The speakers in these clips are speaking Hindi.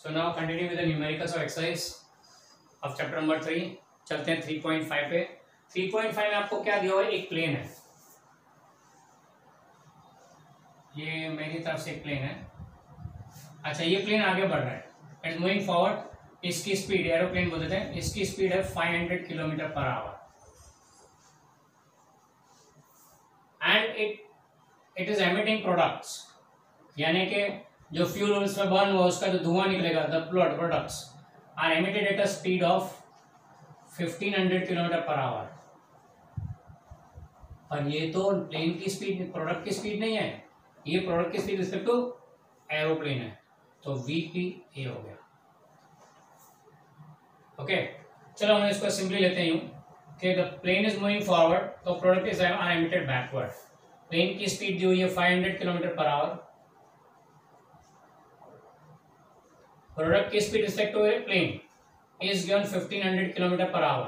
So now continue with the numericals of exercise of chapter number 3. चलते हैं 3.5 पे। 3.5 में आपको क्या दिया हुआ है? एक प्लेन है, ये मेरी तरफ से एक प्लेन है। अच्छा, ये प्लेन आगे बढ़ रहा है, इट्स मूविंग फॉरवर्ड। इसकी स्पीड, एरोप्लेन बोलते हैं, इसकी स्पीड है 500 kilometre per hour and it is emitting products, यानी कि जो फ्यूल उसमें बर्न हुआ उसका जो धुआं निकलेगा, the products are emitted at a speed of 1500 kilometre per hour. पर ये तो प्लेन की स्पीड, प्रोडक्ट की स्पीड नहीं है, ये प्रोडक्ट की स्पीड रिस्पेक्ट टू एरोप्लेन है, तो VPA हो गया। ओके, चलो हम इसको सिंपली लेते हैं यूं कि the plane is moving forward, तो product is are emitted backward. Plane की स्पीड दी हुई है 500 किलोमीटर पर आवर, प्रोडक्ट की speed respect to plane is given 1500 kilometre per hour,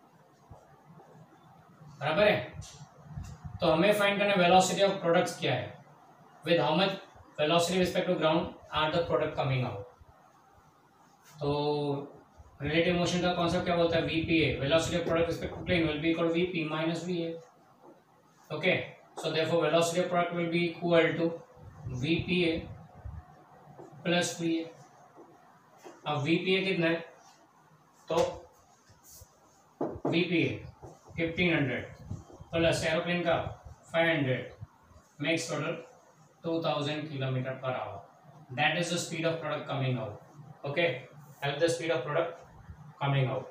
बराबर है। तो हमें फाइंड करना वेलोसिटी ऑफ प्रोडक्ट्स क्या है, with how much velocity respect to ground are the product coming out. तो रिलेटिव मोशन का कॉन्सेप्ट क्या बोलता है? VPA, velocity of product respect to plane will be equal VP minus VA। Okay, so therefore velocity of product will be equal to VPA plus VA। अब VPA कितना है? तो VPA 1500 प्लस एरोप्लेन का 500 makes total 2000 kilometre per hour. That is the speed of product coming out. Okay, help the speed of product coming out,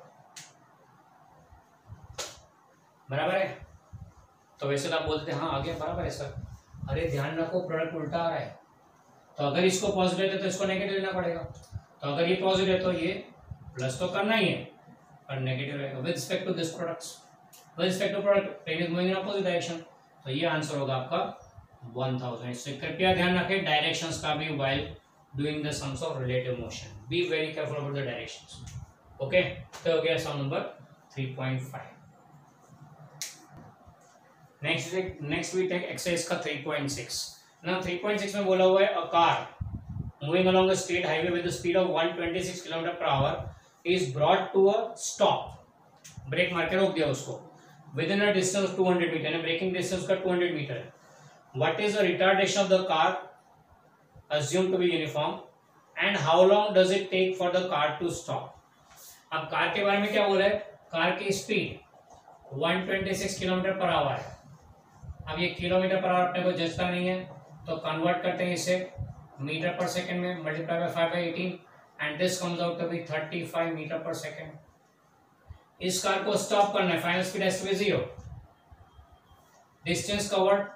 बराबर है। तो वैसे तो आप बोलते हैं हाँ आ गया, बराबर है सर। अरे ध्यान रखो, प्रोडक्ट उल्टा आ रहा है, तो अगर इसको पॉजिटिव है तो इसको नेगेटिव लेना पड़ेगा। तो अगर ये पॉजिटिव है तो ये प्लस तो करना ही है, पर नेगेटिव रहेगा with respect to this products. With respect to product plane is moving in opposite direction, तो ये आंसर होगा आपका 1000। इससे कृपया ध्यान रखें डायरेक्शंस का भी while doing the sums of relative motion, be very careful about the directions. Okay, तो हो गया sum number 3.5। Next we take exercise का 3.6। ना 3.6 में बोला हुआ है a car moving along a state highway with a speed of 126 km per hour is brought to a stop, brake मार के रोक दिया उसको, within a distance of 200 metre, यानी ब्रेकिंग डिस्टेंस का 200 मीटर है। What is the retardation of the car assumed to be uniform and how long does it take for the car to stop? अब कार के बारे में क्या बोला है? कार की स्पीड 126 किलोमीटर पर आवर है। अब ये किलोमीटर पर आवर अपने को जचता नहीं है, तो कन्वर्ट करते हैं इसे मीटर पर सेकंड में, multiply by 5/18 and this comes out to be 35 metre per second. इस कार को स्टॉप करना है, final speed has to be 0, distance covered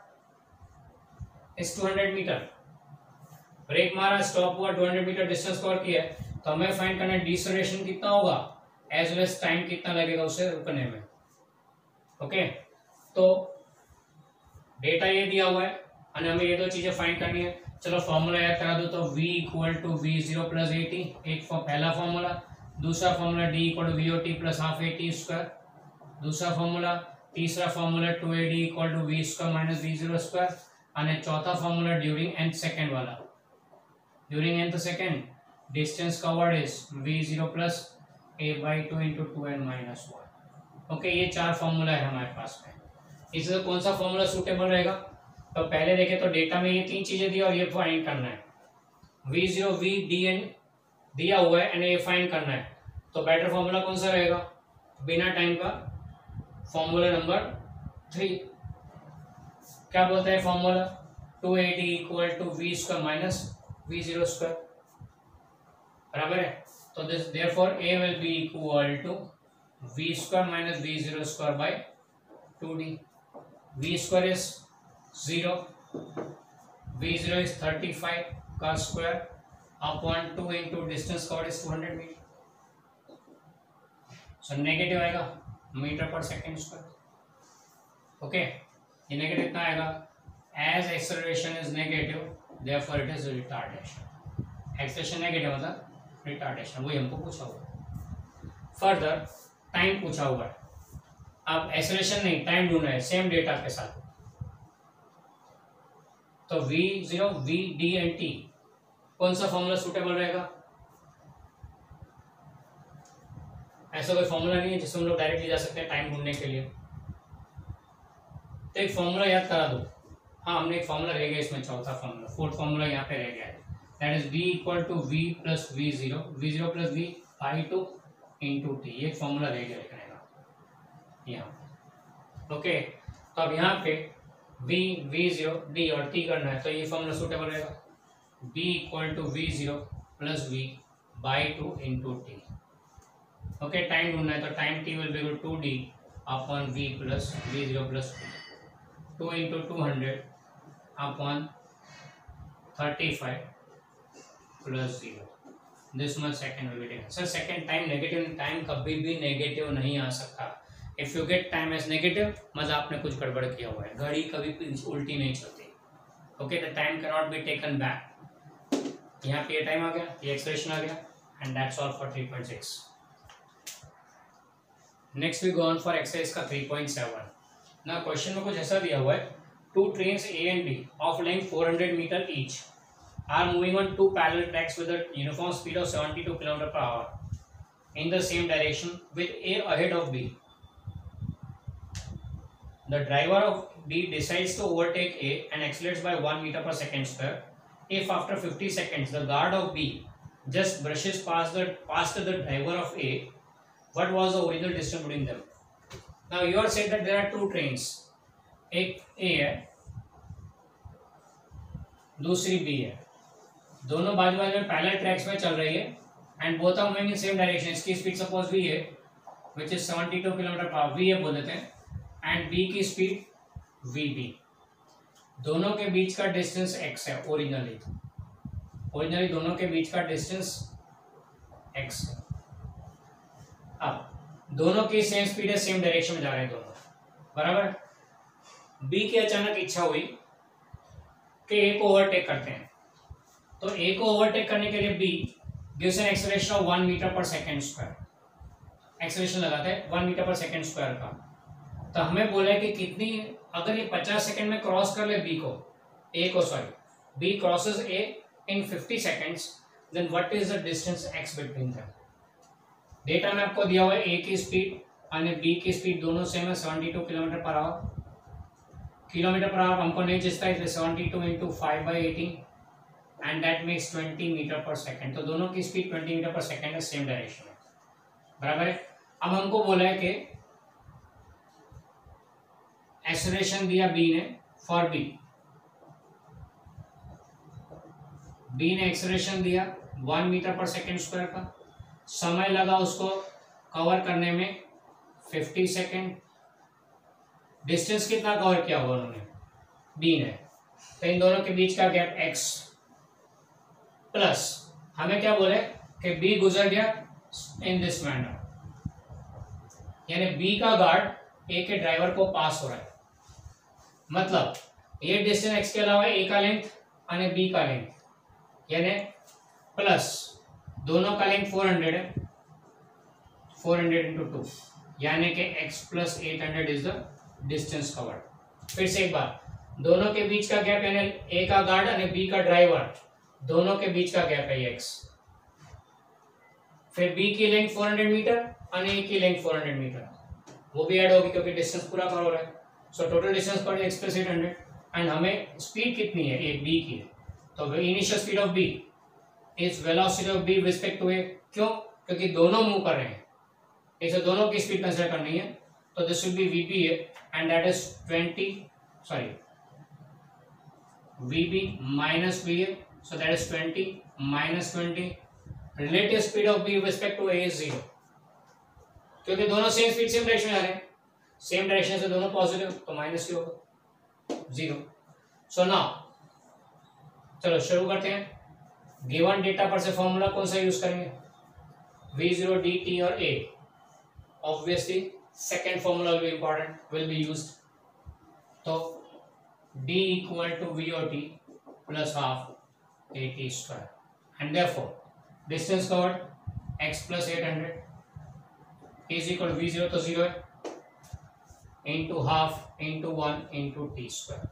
is 200 metre, brake मारा, स्टॉप हुआ, 200 मीटर डिस्टेंस कवर किया है, तो हमें फाइंड करना है डिसलेरेशन कितना होगा एज वेल एज टाइम कितना लगेगा उसे रुकने में। ओके, तो डेटा ये दिया हुआ है और हमें ये दो चीजें फाइंड करनी है। चलो फॉर्मूला याद करा दो, तो V equal to V0 plus 80, एक पहला फॉर्मूला। दूसरा formula D equal to VOT plus half AT square, दूसरा फॉर्मूला। तीसरा formula 2AD equal to V square minus V0 square, और चौथा फॉर्मूला ड्यूरिंग nth सेकेंड वाला। During nth second distance covered is V0 plus A/2 into 2n minus 1। ओके, ये चार फॉर्मूला है हमारे पास में, इससे कौन सा फॉर्मूला सूटेबल रहेगा? तो पहले देखें तो डेटा में ये तीन चीजें दी और ये फाइंड करना है। V0 V DN दिया हुआ है, ये फाइंड करना है, तो बेटर फॉर्मूला कौन सा रहेगा बिना टाइम का? Formula number 3। क्या बोलता है formula? 2AD equal to V square minus V0 square, बराबर है। तो this therefore A will be equal to V square minus V0 square by 2D। V square is 0, V0 is 35 का square upon 2 into distance covered is 200 metre, so negative आएगा मीटर पर सेकेंड स्क्वायर। ओके, ये नेगेटिव कितना आएगा? As acceleration is negative therefore it is retardation. Acceleration negative मतलब रिटार्डेशन, वही हमको पूछा हुआ। फर्दर टाइम पूछा हुआ है, अब एक्सेलरेशन नहीं टाइम ढूंढना है सेम डेटा के साथ। तो V0 V D and T कौन सा फॉर्मूला सूटेबल रहेगा? ऐसा कोई फॉर्मूला नहीं है जिससे हम लोग डायरेक्टली जा सकते हैं टाइम ढूंढने के लिए। तो एक फॉर्मूला याद करा दो। हाँ, हमने एक फॉर्मूला रह गया इसमें, चौथा फॉर्मूला, फोर्थ फॉर्मूला यहाँ पे रह गया है, that is v equal to v plus V zero plus v by two into T. ये फॉर्मूला रह गया लिखने का यहाँ। ओके, तो अब यहाँ पे v जीरो d और t करना है, तो ये फॉर्मूला सूटेबल रहेगा, b equal to V zero plus V by two into T. Okay, time ढूंढना है तो time t will be equal to D upon v plus V zero plus 2 into 200 upon 35 plus 0, this much second will be taken. Sir second time negative, time कभी भी नेगेटिव नहीं आ सकता। If you get time as negative, मतलब आपने कुछ गड़बड़ किया हुआ है, घड़ी कभी उल्टी नहीं चलती। Okay, the time can not be taken back. यहाँ पे ये टाइम आ गया, ये एक्सप्रेशन आ गया, and that's all for 3.6। Next we go on for exercise का 3.7। ना क्वेश्चन में कुछ ऐसा दिया हुआ है, two trains A and B of length 400 metre each are moving on two parallel tracks with a uniform speed of 72 kilometre per hour in the same direction with A ahead of B. The driver of B decides to overtake A and accelerates by 1 meter per second square. If after 50 seconds the guard of B just brushes past the driver of A, what was the original distance between them? Now you are said that there are two trains, एक A है, दूसरी B है, दोनों बाजू बाजू में पैरेलल ट्रैक्स में चल रही है, and both are moving in same direction. इसकी स्पीड सपोज V है, which is 72 kilometre per hour, V है बोल देते हैं, एंड B की स्पीड VB। दोनों के बीच का डिस्टेंस x है ओरिजिनली दोनों के बीच का डिस्टेंस x है। अब दोनों की सेम स्पीड है, सेम डायरेक्शन में जा रहे हैं दोनों, बराबर। B की अचानक इच्छा हुई कि A को ओवरटेक करते हैं, तो A को ओवरटेक करने के लिए B gives an acceleration of 1 metre पर सेकेंड स्क्वायर। एक्सेलरेशन लगाते हैं 1 मीटर पर सेकेंड स्क्वायर का। तो हमें बोला है कि कितनी, अगर ये 50 सेकंड में क्रॉस कर ले B crosses A in 50 seconds, then what is the distance x between them. Data में आपको दिया हुआ है A की स्पीड और B की स्पीड दोनों सेम है 72 किलोमीटर पर आवर हमको नहीं जिसका, इसलिए 72 into 5/18 and that makes 20 metre पर सेकेंड। तो दोनों की स्पीड 20 मीटर पर सेकेंड है, सेम डायरेक्शन में, बराबर है। अब हमको बोला है कि एक्सेलरेशन दिया B ने फॉर B ने एक्सेलरेशन दिया 1 मीटर पर सेकेंड स्क्वायर का, समय लगा उसको कवर करने में 50 सेकेंड। डिस्टेंस कितना कवर किया हुआ उन्होंने, B ने, तो इन दोनों के बीच का गैप x प्लस हमें क्या बोले कि B गुजर गया इन दिस मैनर, यानी B का गार्ड A के ड्राइवर को पास हो रहा है। मतलब ये डिस्टेंस x के अलावा A का लेंथ और B का लेंथ, यानी प्लस दोनों का लेंथ 400 है, 400 इंटू 2, यानी कि x plus 800 is the distance covered. फिर से एक बार, दोनों के बीच का गैप यानी A का गार्ड और B का ड्राइवर, दोनों के बीच का गैप है x। फिर B की लेंथ 400 मीटर और A की लेंथ 400 मीटर, वो भी ऐड होगी क्योंकि डिस्टेंस पूरा कवर हो रहा है। सो टोटल डिस्टेंस पर x प्लस 800, एंड हमें स्पीड कितनी है, एक B की है, तो initial speed of B is velocity of B with respect to A। क्यों? क्योंकि दोनों मूव कर रहे हैं, इसे दोनों की स्पीड कंसीडर करनी है, तो दिस विल बी VB है, and that is VB minus B है, so that is 20 minus 20। Relative speed of B with respect to A is 0, क्योंकि दोनों सेम स्पीड सेम डायरेक्शन में जा रहे हैं, सेम डायरेक्शन से दोनों पॉजिटिव, तो माइनस ही होगा 0। सो नाउ चलो शुरू करते हैं। गिवन डेटा पर से फॉर्मूला कौन सा यूज करेंगे, V0 dt और A। Obviously second formula will be important, will be used. तो D equal to VOT plus half AT square, and therefore distance covered x plus 800 is equal V0 तो 0 है, into half into 1 into T square.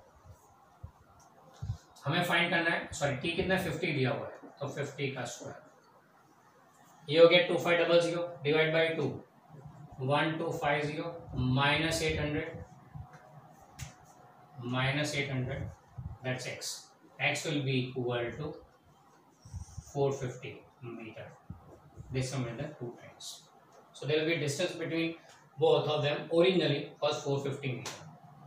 हमें फाइंड करना है, सॉरी टी कितना 50 दिया हुआ है, तो 50 का स्क्वायर, ये हो गया 2500 divide by 2, 1250 minus 800 that's x. X will be equal to 450 meter. This one will the 2 times. So there will be distance between both of them originally was 450 meter.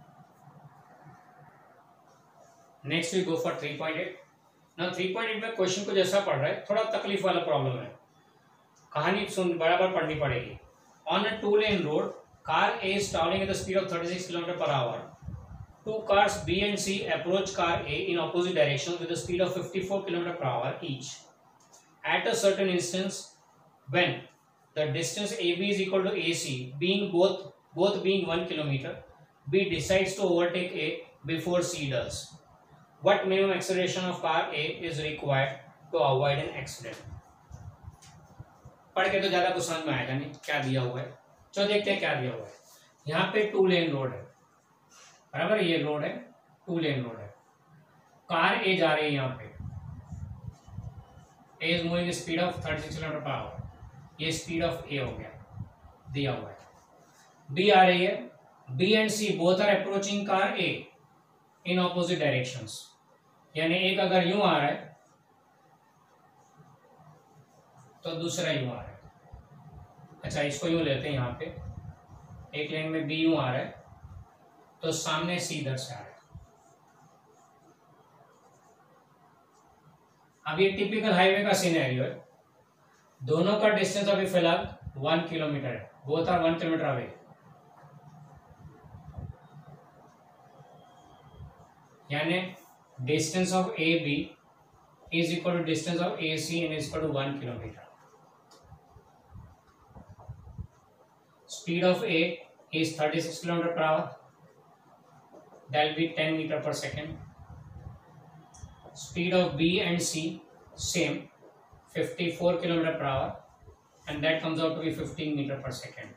Next we go for 3.8. Now 3.8 में क्वेश्चन को जैसा पढ़ रहा है थोड़ा तकलीफ वाला प्रॉब्लम है, कहानी सुन बराबर पढ़नी पड़ेगी. On a 2-lane road, car A is traveling at the speed of 36 km/h. Two cars B and C approach car A in opposite directions with a speed of 54 km/h each. At a certain instance, when the distance AB is equal to AC, being both being 1 km, B decides to overtake A before C does. What minimum acceleration of car A is required to avoid an accident? पढ़ के तो ज्यादा कुछ समझ में आएगा नहीं क्या दिया हुआ है. चलो देखते हैं क्या दिया हुआ है. यहाँ पे 2-lane रोड है, बराबर. ये रोड है, 2-lane रोड है. कार ए जा रही है यहाँ पे. A is moving speed of 36 km/h. ये स्पीड ऑफ ए हो गया, दिया हुआ है. बी आ रही है. B and C both are approaching car A in opposite directions. यानी एक अगर यूं आ रहा है तो दूसरा यूं आ रहा है. अच्छा, इसको यूं लेते हैं. यहाँ पे एक लेन में बी यूं आ रहा है तो सामने सी इधर से आ रहा है. अब ये टिपिकल हाईवे का सिनेरियो है. दोनों का डिस्टेंस अभी फिलहाल 1 किलोमीटर है. Both are 1 kilometre away. यानी distance of A B is equal to distance of A C and is equal to 1 kilometre. Speed of A is 36 km/h. That will be 10 meter per second. Speed of B and C same 54 km/h, and that comes out to be 15 meter per second.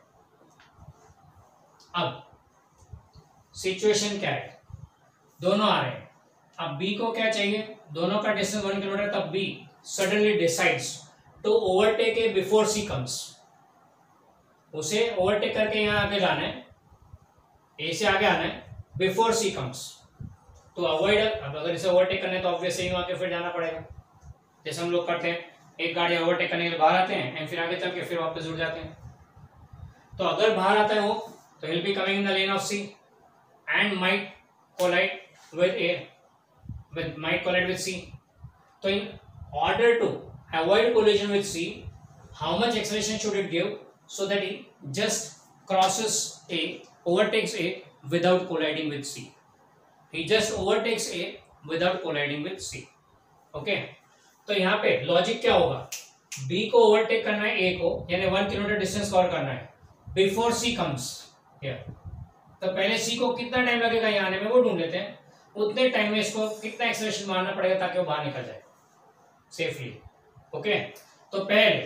अब सिचुएशन क्या है? दोनों आ रहे हैं. अब B को क्या चाहिए? दोनों का डिस्टेंस 1 किलोमीटर. तब B suddenly decides to overtake A before C comes. उसे ओवरटेक करके यहाँ आगे जाना है, ए से आगे आना है before C comes to avoid. अब अगर इसे ओवरटेक करना है तो ऑब्वियसली यूं आके फिर जाना पड़ेगा, जैसे हम लोग करते हैं. एक गाड़ी ओवरटेक करने के लिए बाहर आते हैं एंड फिर आगे चल के फिर वापस जुड़ जाते हैं. तो अगर बाहर आता है वो तो will be coming in the lane of C and might collide with A with C. तो in order to avoid collision with C, how much acceleration should it give so that it just crosses A, overtakes A without colliding with C. He just overtakes A without colliding with C. Okay? तो यहाँ पे लॉजिक क्या होगा? B को ओवरटेक करना है A को, यानी 1 किलोमीटर डिस्टेंस कवर करना है बिफोर C comes here. तो पहले C को कितना टाइम लगेगा यहाँ आने में वो ढूंढ लेते हैं. उतने टाइम में इसको कितना एक्सेलरेशन मारना पड़ेगा ताकि वो बाहर निकल जाए सेफली. ओके, तो पहले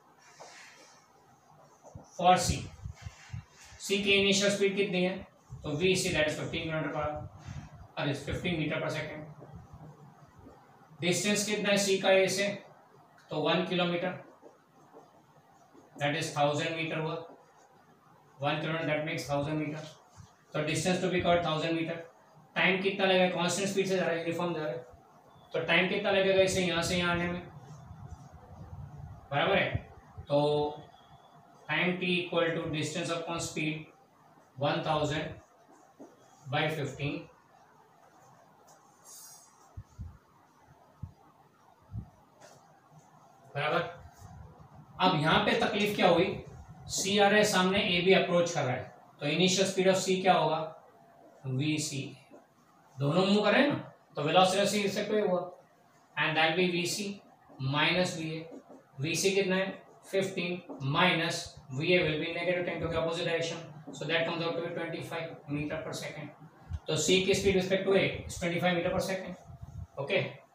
फॉर सी की इनिशियल स्पीड कितनी है? तो we see that is 15 km/h, अरे 15 मीटर पर सेकेंड. डिस्टेंस कितना है सी का ए से? तो 1 किलोमीटर, दैट इज 1000 मीटर हुआ. 1 किलोमीटर दैट मेक्स 1000 मीटर. तो distance to be covered 1000 metre. Time कितना लगेगा? कांस्टेंट स्पीड से जा रहा है, यूनिफॉर्म जा रहा है, तो टाइम कितना लगेगा इसे यहाँ से यहाँ आने में? बराबर है. तो time t equal to distance upon speed 1000 by 15. बराबर. अब यहां पे तकलीफ क्या हुई? सी आ रहा है सामने, ए भी अप्रोच कर रहा है, तो इनिशियल स्पीड ऑफ सी क्या होगा? V C. दोनों मूव कर रहे हैं ना, तो वेलोसिटी सी इससे कोई हुआ and that B V C minus V A. V C कितना है? 15 minus V A will be negative 10 क्योंकि opposite direction, so that comes out to be 25 metre पर सेकेंड. तो सी की speed respect to A is 25 metre पर सेकेंड. ओके,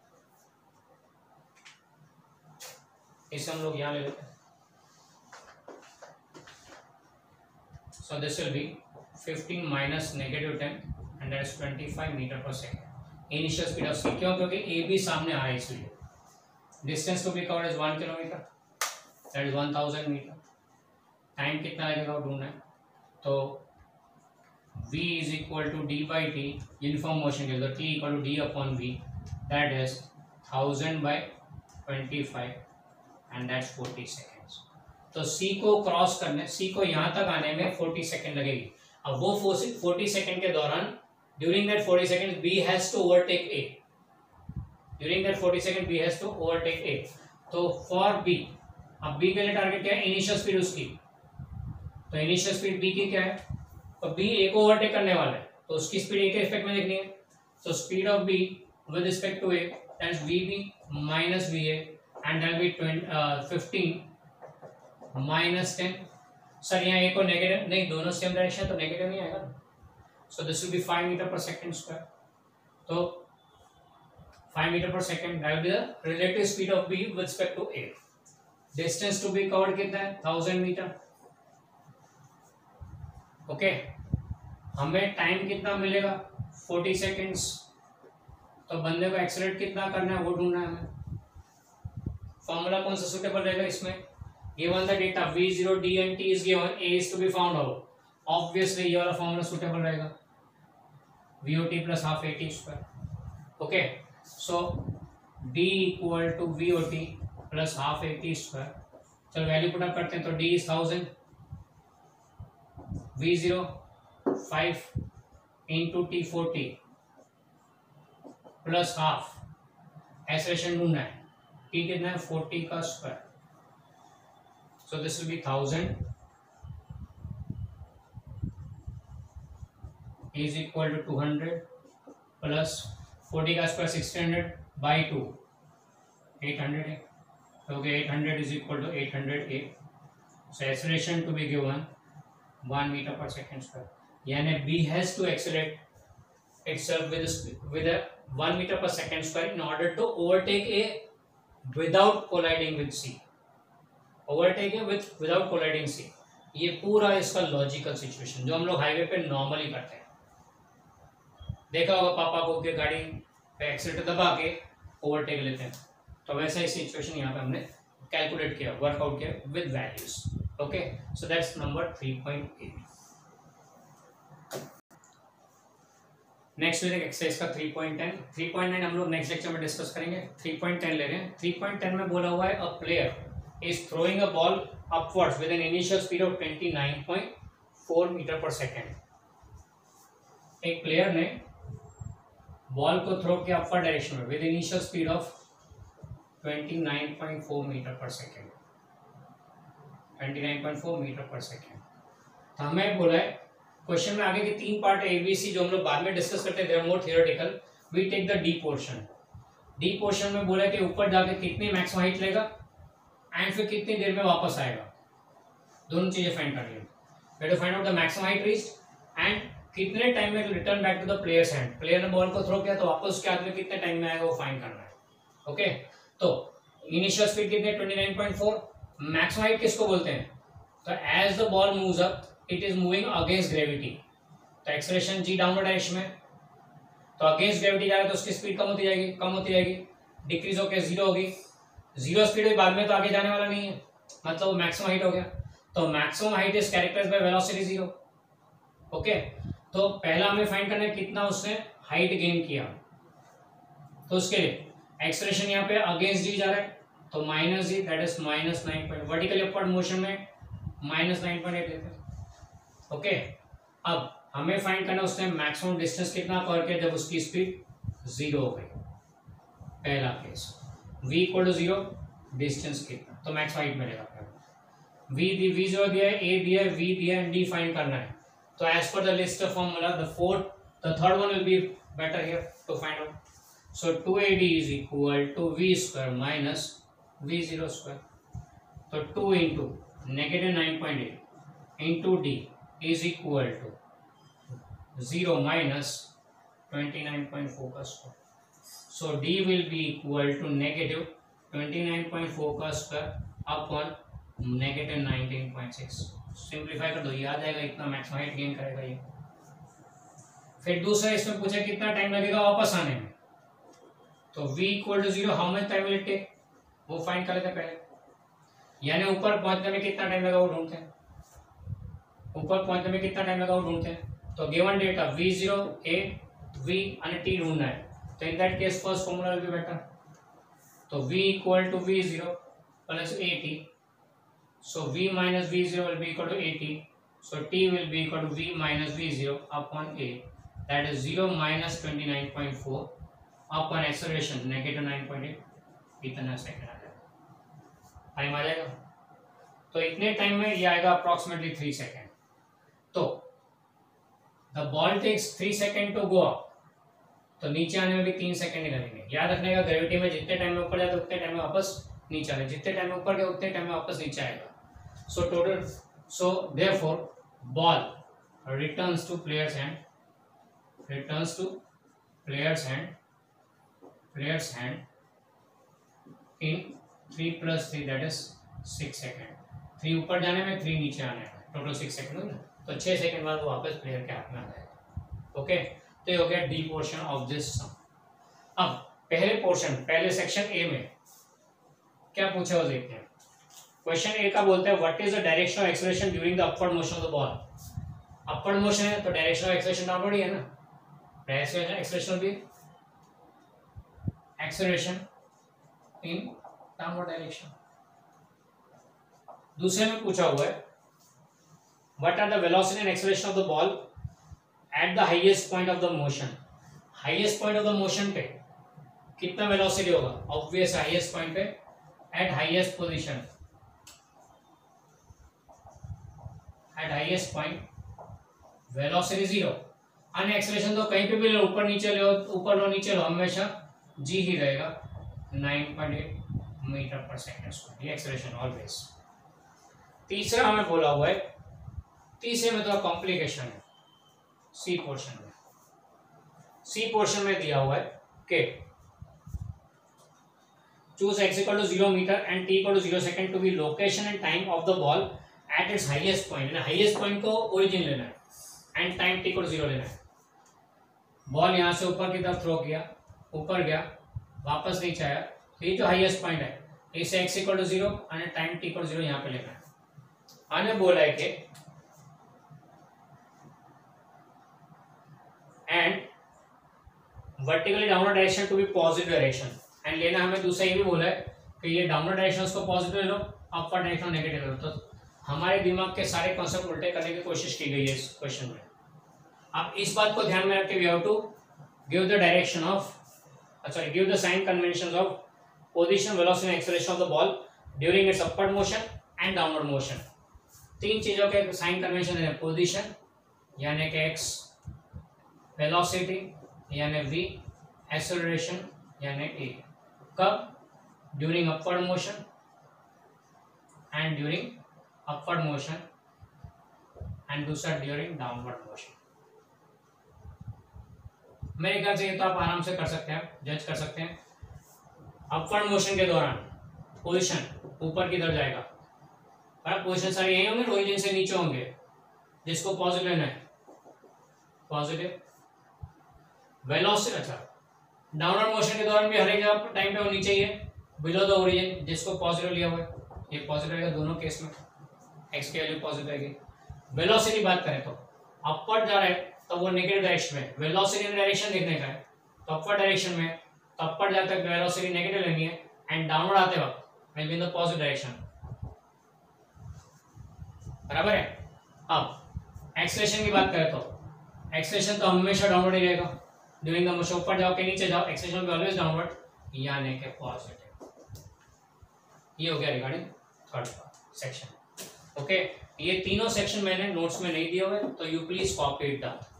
इसे हम लोग यहाँ ले लेते हैं. So this will be 15 minus negative 10 and that is 25 metre पर second. Initial speed of C, क्यों? क्योंकि ए भी सामने आ रहा है इसलिए. Distance to be covered is 1 kilometre, that is 1000 metre. Time कितना लगेगा वो ढूंढना है। तो v is equal to D by T, uniform motion के लिए t equal to D upon V, that is 1000/25 and that's 40 seconds. तो c को क्रॉस करने, c को यहाँ तक आने में 40 सेकेंड लगेगी। अब वो 40 सेकेंड के दौरान, during that 40 second b has to overtake a, during that 40 second b has to overtake a। तो फॉर b, अब b के लिए टारगेट क्या है, इनिशियल स्पीड उसकी, तो इनिशियल स्पीड b की क्या है, तो b a को ओवरटेक करने वाला है, तो उसकी स्पीड a के रिस्पेक्ट में देखनी है। तो speed of b with respect to a, that's vb minus va and that will be 15 minus 10। Sir यहाँ a को नेगेटिव नहीं, दोनों सेम डायरेक्शन तो नेगेटिव नहीं आएगा, so this will be 5 metre per second square. तो 5 metre per second that will be the relative speed of b with respect to a। Distance to be covered कितना है, 1000 मीटर। ओके, हमें टाइम कितना मिलेगा, 40 सेकेंड्स। तो बंदे को एक्सेलरेट कितना करना है वो ढूंढना है हमें। फॉर्मूला कौन सा सुटेबल रहेगा इसमें, given the data v0 d and t is given, a is to be found out, obviously ये वाला फॉर्मूला सुटेबल रहेगा, vot plus half at square। Okay, so d equal to vot plus half at square. चलो वैल्यू पुट अप करते हैं, तो d is 1000, v0 5 into t 40 plus half, acceleration ढूंढना है, t कितना है 40 का square. So this will be 1000 is equal to 200 plus 40 का स्क्वायर 1600 by 2 800 है, तो 800 is equal to 800 a। So acceleration to be given 1 meter per second square, यानी b has to accelerate itself with a 1 meter per second square in order to overtake a without colliding with c, overtake है विदाउट कोलाइडिंग सी। ये पूरा इसका लॉजिकल सिचुएशन जो हम लोग हाईवे पे नॉर्मली करते हैं। देखा होगा पापा को कि गाड़ी पे एक्सीलेटर दबा के ओवरटेक लेते हैं, तो वैसा ही सिचुएशन यहाँ पे हमने कैलकुलेट किया, वर्कआउट किया with values. Okay, so that's number 3.8। Next exercise का 3.10। 3.9 हम लोग नेक्स्ट लेक्चर में डिस्कस करेंगे। 3.10 ले रहे हैं। 3.10 में बोला हुआ है, a player is throwing a ball upwards with an initial speed of 29.4 metre पर सेकेंड। एक प्लेयर ने बॉल को थ्रो किया अपवर्ड डायरेक्शन में with initial speed of 29.4 metre पर सेकेंड, 29.4 मीटर पर सेकेंड। तो हमें बोला है क्वेश्चन में आगे के 3 पार्ट ABC जो हम लोग बाद में डिस्कस करते हैं, they are more theoretical, we take the D portion. D portion में बोला कि ऊपर जाके कितनी मैक्सिमम हाइट लेगा एंड फिर कितनी देर में वापस आएगा, दोनों चीजें फाइंड करनी है। We have to find out the maximum height reached and कितने टाइम में return back to the player's hand. Player ने बॉल को थ्रो किया तो वापस उसके हाथ में कितने टाइम में आएगा वो फाइंड करना है। ओके, तो इनिशियल स्पीड कितनी है 29.4, मैक्सिमम हाइट किसको बोलते हैं, तो as the ball moves up it is moving against gravity, तो एक्सेलरेशन जी डाउनवर्ड डायरेक्शन में, तो अगेंस्ट ग्रेविटी जा रहा है तो उसकी स्पीड कम होती जाएगी, डिक्रीज होकर 0 होगी। 0 स्पीड हुई बाद में तो आगे जाने वाला नहीं है, मतलब मैक्सिमम हाइट हो गया। तो maximum height is characterised by velocity 0। Okay, तो पहला हमें फाइंड करना है कितना उसने हाइट गेन किया, तो उसके लिए एक्सेलरेशन यहाँ पे अगेंस्ट जी जा रहा है, तो minus G that is -9, vertical upward motion में -9.8 लेते हैं। ओके, अब हमें फाइंड करना उसने मैक्सिमम डिस्टेंस कितना कवर किया जब उसकी स्पीड 0 हो गई। पहला case v equal to 0, distance कितना, तो मैक्स हाइट मिलेगा। v0 दिया है, a दिया है, v दिया है, d फाइंड करना है। तो as per the list of formula the third one will be better here to find out. So 2ad is equal to v square minus v0 square, तो 2 into -9.8 into d is equal to 0 minus 29.4 का square. So d will be equal to negative 29.4 का स्क्वायर अपॉन negative 19.6। सिंप्लीफाई कर दो, याद आएगा इतना मैक्सिमम हाइट गेन करेगा ये। फिर दूसरा इसमें पूछा कितना टाइम लगेगा वापस आने में, तो v equal to 0 how much time will take, वो फाइंड कर लेते हैं पहले, यानी ऊपर पहुंचने में कितना टाइम लगा वो ढूंढते हैं। ऊपर पहुंचने में कितना टाइम लगा वो ढूंढते हैं। तो given data v0 a v અને t ढूंढना है, तो in that case first formula will be better. तो v equal to v0 plus at, so v minus v0 will be equal to at, so t will be equal to v minus v0 upon a, that is 0 minus 29.4 upon acceleration negative 9.8, इतना सेकंड आ जाएगा, टाइम आ जाएगा। तो इतने टाइम में ये आएगा अप्रोक्सीमेटली 3 सेकेंड। तो the ball takes 3 second to go up, तो नीचे आने में भी 3 सेकेंड ही लगेंगे। याद रखने का ग्रेविटी में जितने टाइम में ऊपर जाते उतने टाइम में वापस नीचे आएगा, जितने टाइम में ऊपर गए उतने टाइम में वापस नीचे आएगा। So total, so therefore ball returns to player's hand, returns to player's hand in 3 + 3 that is 6 second. 3 ऊपर जाने में 3 नीचे आने में, टोटल 6 सेकेंड हो गया। तो 6 सेकेंड बाद वो वापस प्लेयर के हाथ में आ जाएगा। ओके, तो ये हो गया the portion of this sum. अब पहले पोर्शन, पहले सेक्शन ए में क्या पूछा वो देखते हैं। क्वेश्चन ए का बोलते हैं what is the direction of acceleration during the upward motion of the ball. Upward motion है तो डायरेक्शन ऑफ एक्सेलरेशन डाउनवर्ड ही है ना, डायरेक्शन एक्सेलरेशन भी एक्सेलरेशन इन डाउनवर्ड डायरेक्शन। दूसरे में पूछा हुआ है what are the velocity and acceleration of the ball at the highest point of the motion. Highest point of the motion पे कितना वेलोसिटी होगा, ऑब्वियस हाईएस्ट पॉइंट पे eight highest position, at highest point velocity 0। अन्य एक्सेलरेशन तो कहीं पे भी लो, ऊपर नीचे लो, ऊपर लो नीचे लो, हमेशा जी ही रहेगा, 9.8 मीटर पर सेकेंड स्क्वायर, ये एक्सेलरेशन ऑलवेज। तीसरा हमें बोला हुआ है, तीसरे में थोड़ा कॉम्प्लिकेशन है, सी पोर्शन में। सी पोर्शन में दिया हुआ है कि choose x equal to 0 meter and t equal to 0 second to be location and time of the ball at its highest point. Highest point को ओरिजिन लेना है and time t equal to 0 लेना है। बॉल यहां से ऊपर की तरफ थ्रो किया, ऊपर गया, वापस नीचे आया, तो ये जो हाईएस्ट पॉइंट है इसे x equal to 0 and time t equal to 0 यहाँ पे लेना है। आने बोला है कि and vertically downward direction to be positive direction, and लेना हमें दूसरा ये भी बोला है कि ये डाउनवर्ड डायरेक्शन उसको पॉजिटिव ले लो, अपवर्ड डायरेक्शन नेगेटिव ले लो। तो हमारे दिमाग के सारे कॉन्सेप्ट उल्टे करने की कोशिश की गई है इस क्वेश्चन में। आप इस बात को ध्यान में रखते, we have to give the direction of, sorry give the sign convention of position, velocity and acceleration of the ball during its upward motion and downward motion. 3 चीजों के साइन कन्वेंशन है, पोजीशन यानी कि x, वेलोसिटी यानी v, एक्सेलरेशन यानी a। कब? During upward motion and during upward motion and दूसरा ड्यूरिंग डाउनवर्ड मोशन। मेरे ख्याल से ये तो आप आराम से कर सकते हैं, जज कर सकते हैं। अपवर्ड मोशन के दौरान पोजीशन ऊपर की तरफ जाएगा, और पोजीशन सारे यही होंगे, ओरिजिन से नीचे होंगे, जिसको पॉजिटिव लेना है पॉजिटिव। वेलोसिटी, अच्छा डाउनवर्ड मोशन के दौरान भी हर एक जगह टाइम पे वो नीचे ही है, बिलो द ओरिजिन, जिसको पॉजिटिव लिया हुआ है, ये पॉजिटिव रहेगा दोनों केस में, एक्स की वैल्यू पॉजिटिव रहेगी। वेलोसिटी बात करें तो अपवर्ड जा रहा है तो वो नेगेटिव डायरेक्शन में, वेलोसिटी डायरेक्शन देखने का है तो अपवर्ड डायरेक्शन में, तो अपवर्ड जाते वक्त वेलोसिटी नेगेटिव लेनी है एंड डाउनवर्ड आते वक्त will be in the positive direction. बराबर है। अब एक्सेलरेशन की बात करें तो एक्सेलरेशन तो हमेशा डाउनवर्ड ही रहेगा, ड्यूरिंग द मोशन ऊपर जाओ के नीचे जाओ, एक्सेलरेशन ऑलवेज डाउनवर्ड यानी कि पॉजिटिव। ये हो गया रिगार्डिंग थर्ड सेक्शन। ओके, ये तीनों सेक्शन मैंने नोट्स में नहीं दिए हुए, तो you please copy it down.